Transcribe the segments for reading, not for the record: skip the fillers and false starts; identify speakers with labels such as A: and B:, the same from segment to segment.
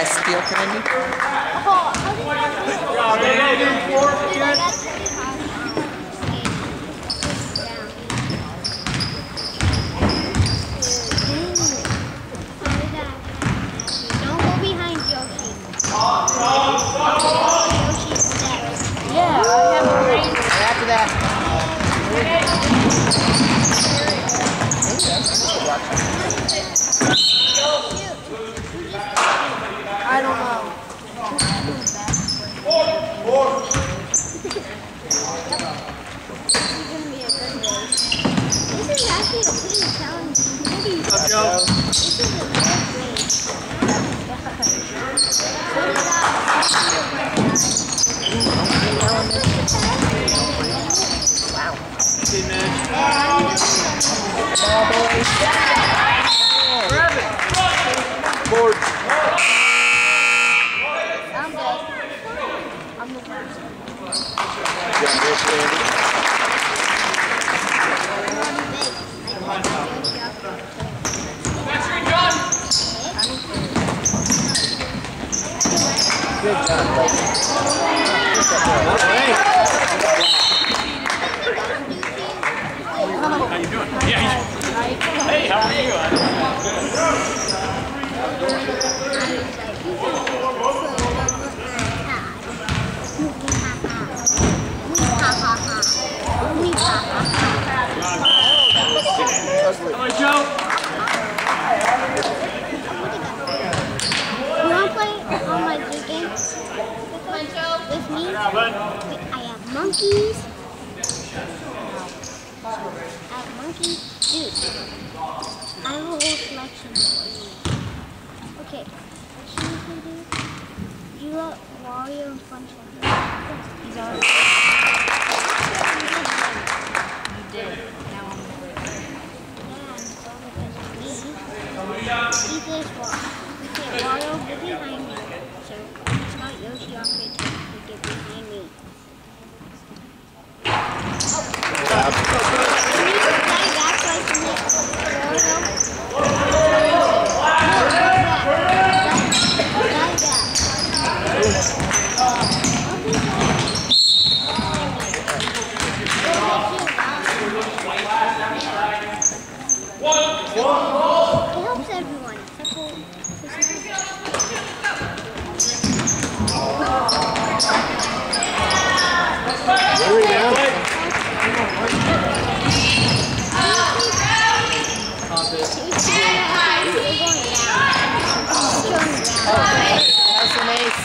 A: steel candy?
B: Don't go behind Yoshi.
C: Yeah, I have a range.
A: Right after that.
C: I don't know.
B: This is actually a pretty challenging.
A: Let's go.
B: This is a good race.
A: Wow.
D: See, Mitch.
A: Ball boys.
D: Grab it. Board.
B: I'm good. I'm the first.
D: Yeah, Mitch, Andy.
A: Good job, buddy.
D: How you doing? Yeah. Hey, how are you? Hello, Joe.
B: You want to play on my good game with me? I have monkeys. Dude, I have a whole selection. Okay, what should we do? You got Wario and Funshine.
C: He's already. You did. Now I'm going to
B: Yeah, it's all because of me. Eat this one. Okay, Wario, get behind me. So, it's not Yoshi off your team. You get behind me. Can you just die back so I can hit Wario? It helps everyone. That's all.
D: Hurry now.
A: That's an ace.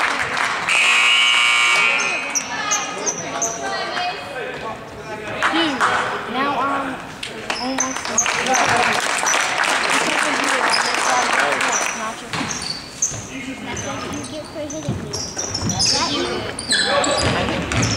C: Now almost.
B: That's what you get for hitting me. That you.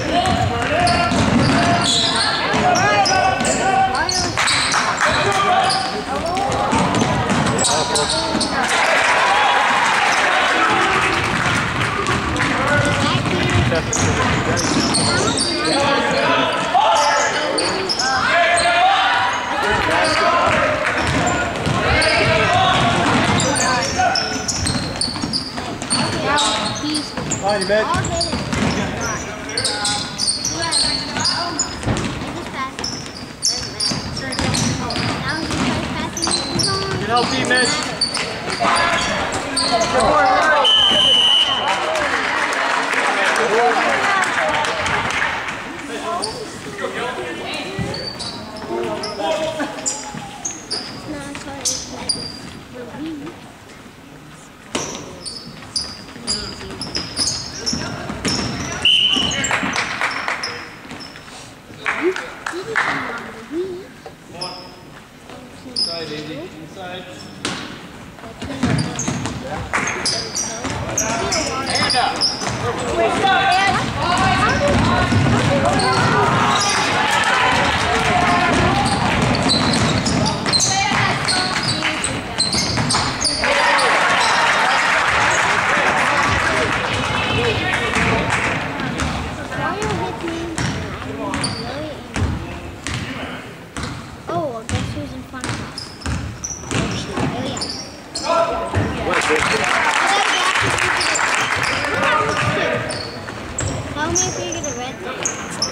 D: On you, Mitch.
B: I'll hit it. Yeah, I just passed it. Now he starts passing it.
D: Get healthy, Mitch. Inside, Andy. Inside. Hand
B: Oh, guess who's in front of us? Oh yeah.
D: What, Victor?
B: Is that Tell me if you get a red thing.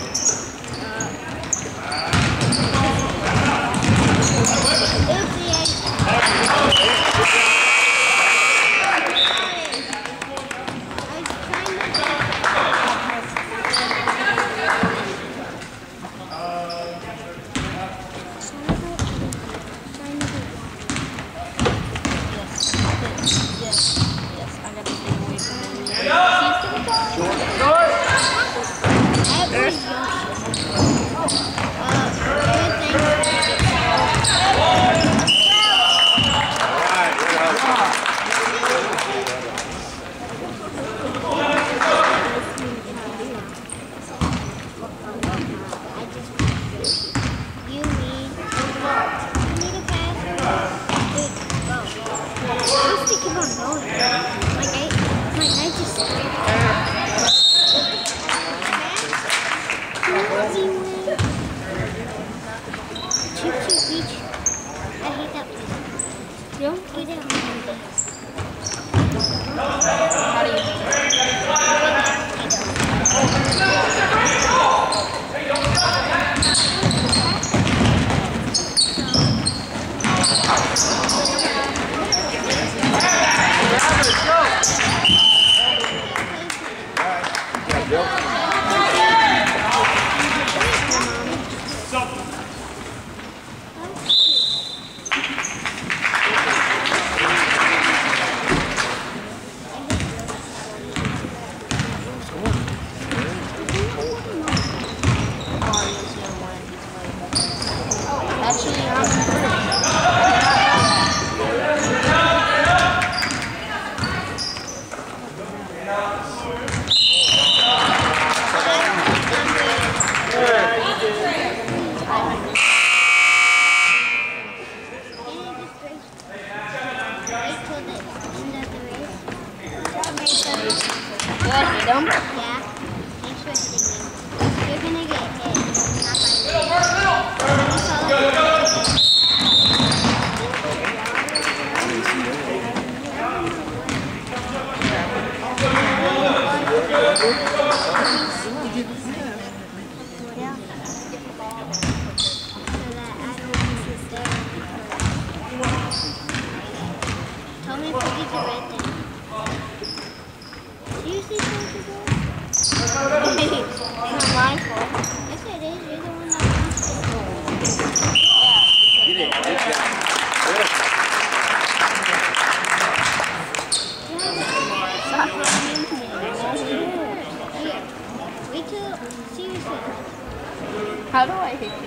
C: How do I hit you?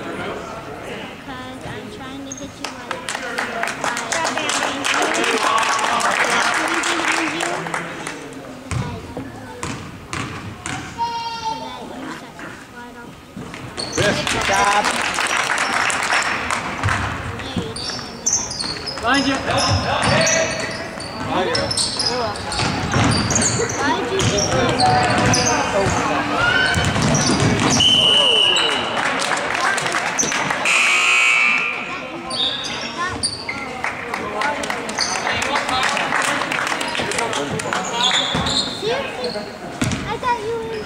B: Because I'm trying to hit you like
A: Good job.
D: Behind you.
B: Why did you do that? I thought you were...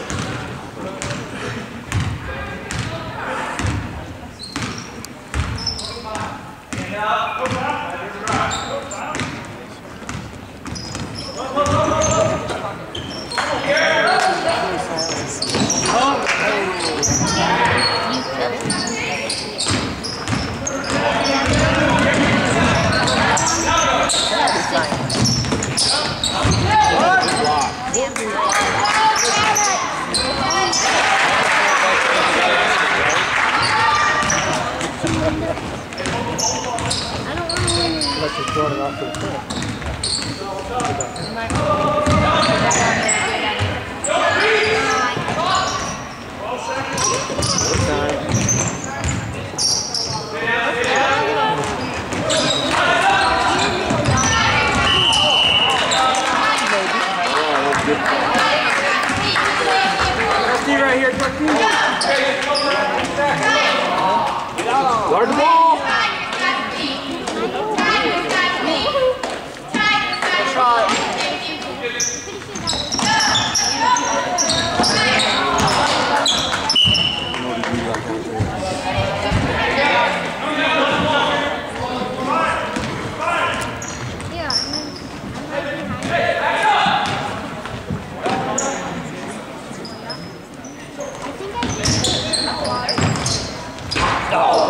A: Unless you throw it off to the cliff.
D: Rusty right here, guard the ball.
A: Shot.
B: think I did Wario.